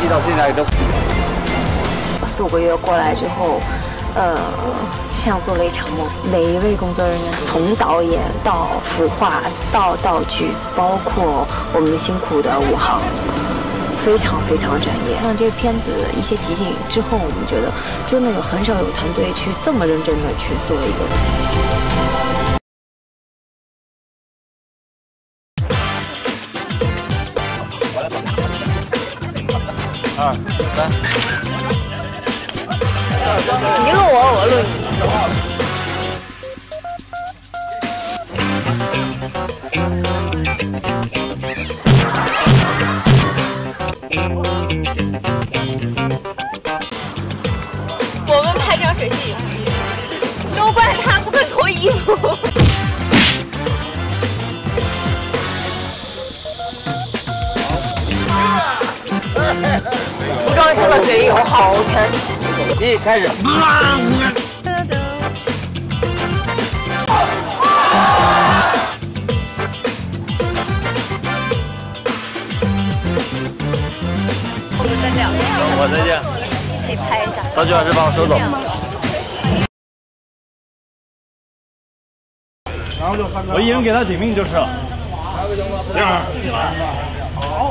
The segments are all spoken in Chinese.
到现在都 4、5个月过来之后，就像做了一场梦。每一位工作人员，从导演到服化到道具，包括我们辛苦的武行，非常非常专业。看这个片子一些集锦之后，我们觉得真的很少有团队去这么认真的去做一个。 2、3， 你录我，我录你。 我们拍这水戏，都怪他不肯脱衣服。 服装上的水油好沉。 1开始。 我们再见。 我再见。 可以拍一下。 道具老师帮我收走。我一人给他顶命就是了。这样。 好。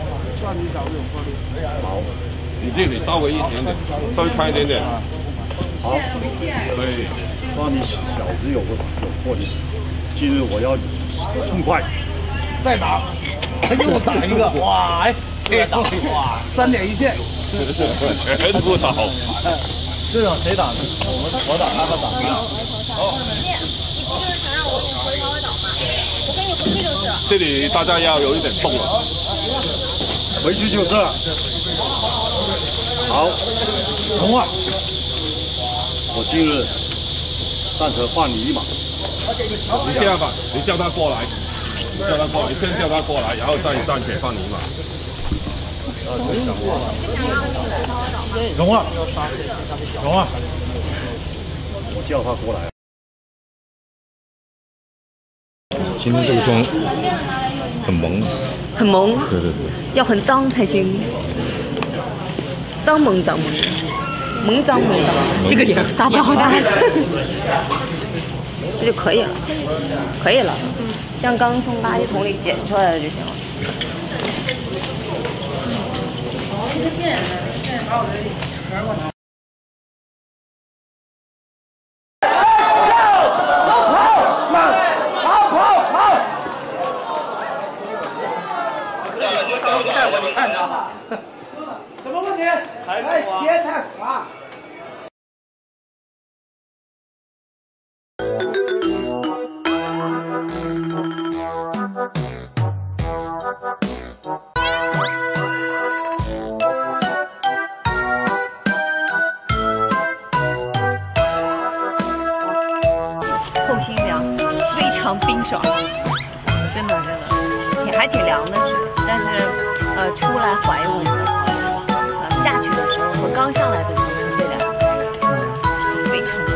好，你这里稍微一点点，稍微宽一点点。 好，可以。让你小子有魄力。今日我要痛快。 再打，他给我打一个，哇，哎，哇，3点一线，全部打好。 这场谁打呢？我打，他打。 好。你不就是想让我回头倒吗？我跟你回去就是。 这里大家要有一点动了。 回去就是了。好，龙啊，我今日暂时放你一马。 你这样吧，你叫他过来，你先叫他过来，然后再暂且放你一马。 龙啊，龙啊， 我叫他过来。 今天这个妆很萌。 很萌， 对， 要很脏才行，脏萌，萌脏，这个也大不了大，这就可以了，像刚从垃圾桶里捡出来的就行了。 你看着，什么问题？哎，鞋太滑。 透心凉，非常冰爽，真的，还挺凉的是，但是。 出来缓一会儿的下去的时候和刚上来的时候是最凉的，非常冰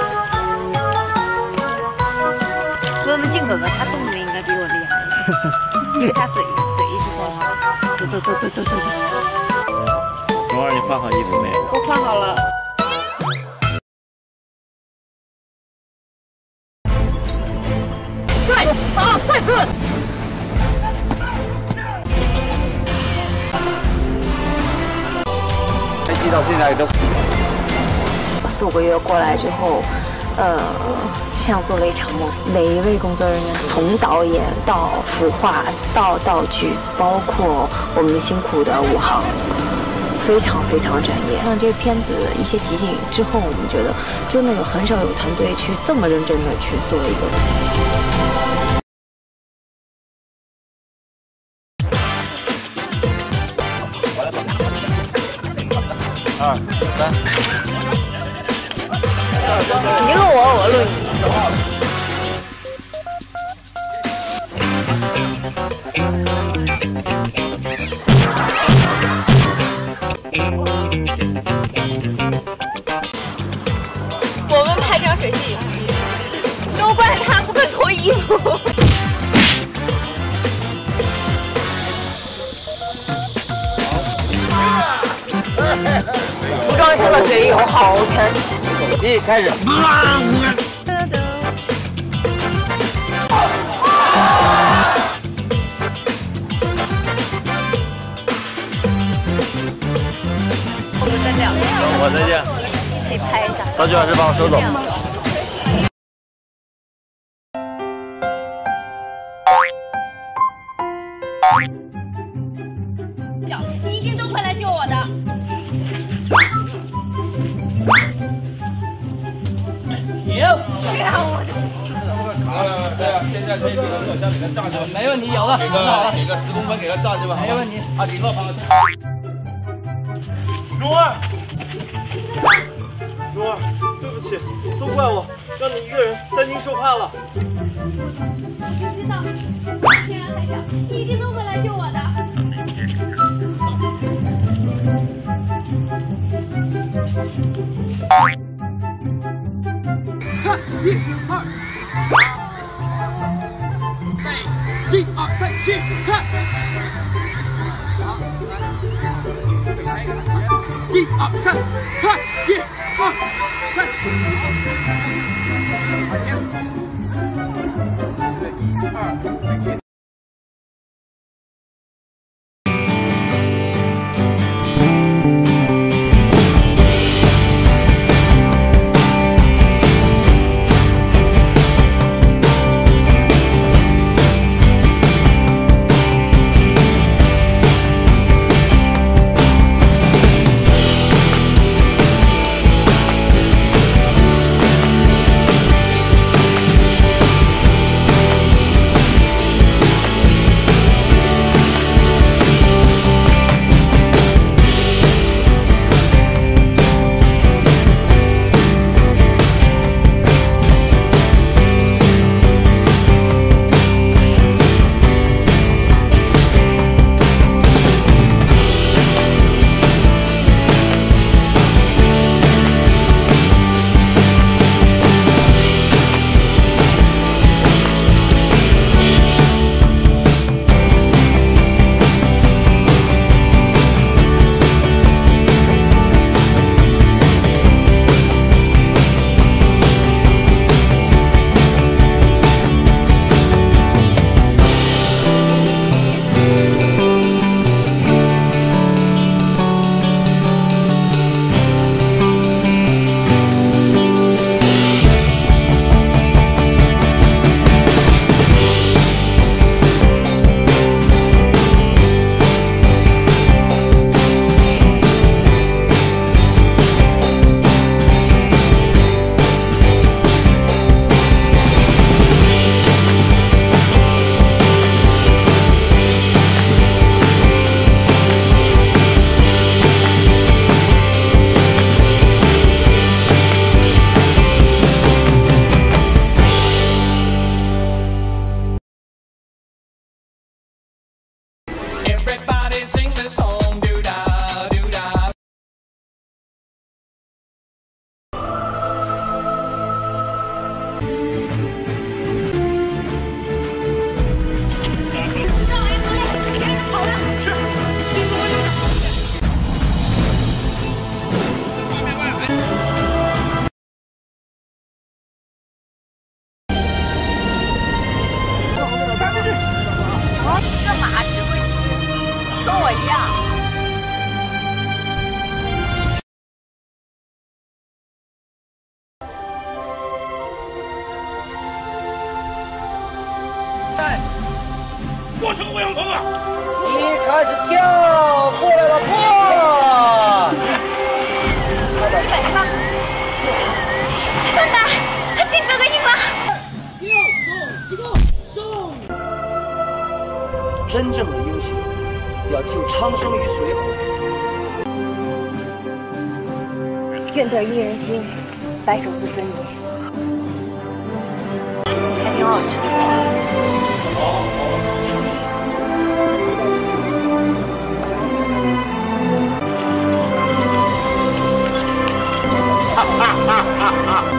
爽。问问静哥哥，他动的应该比我厉害，因为他嘴一直说他，对。 龙儿，你换好衣服没有？ 我换好了。 对，打，再次。 到现在都 4、5个月过来之后，就像做了一场梦。每一位工作人员，从导演到服化到道具，包括我们辛苦的武行，非常非常专业。看这个片子一些集锦之后，我们觉得真的很少有团队去这么认真的去做一个。 2、3， 你录我，我录你。 我们拍这水戏，都怪他不肯脱衣服。 好。 吃了嘴以后好甜。 一开始。 我再见。 可以拍一下。 道具老师帮我收走。 你一定都会来救我的。别让我。 对啊，现在可以给个手下给个炸去， 没问题，有了， 给个10公分，给个炸去吧， 没问题。 啊，顶了， 蓉儿，蓉儿，对不起，都怪我，让你一个人担惊受怕了。 我知道，天然海角，你一定都会来救我的。 1、2、3、起，看。1、2、3，看，1、2、3。1、2。 过程不要冲啊！ 一开始跳，过来了，破！ 来吧，笨蛋，进这个硬了。 真正的英雄要救苍生于水火。 愿得一人心，白首不分离。还挺好吃的。 哈哈哈哈哈！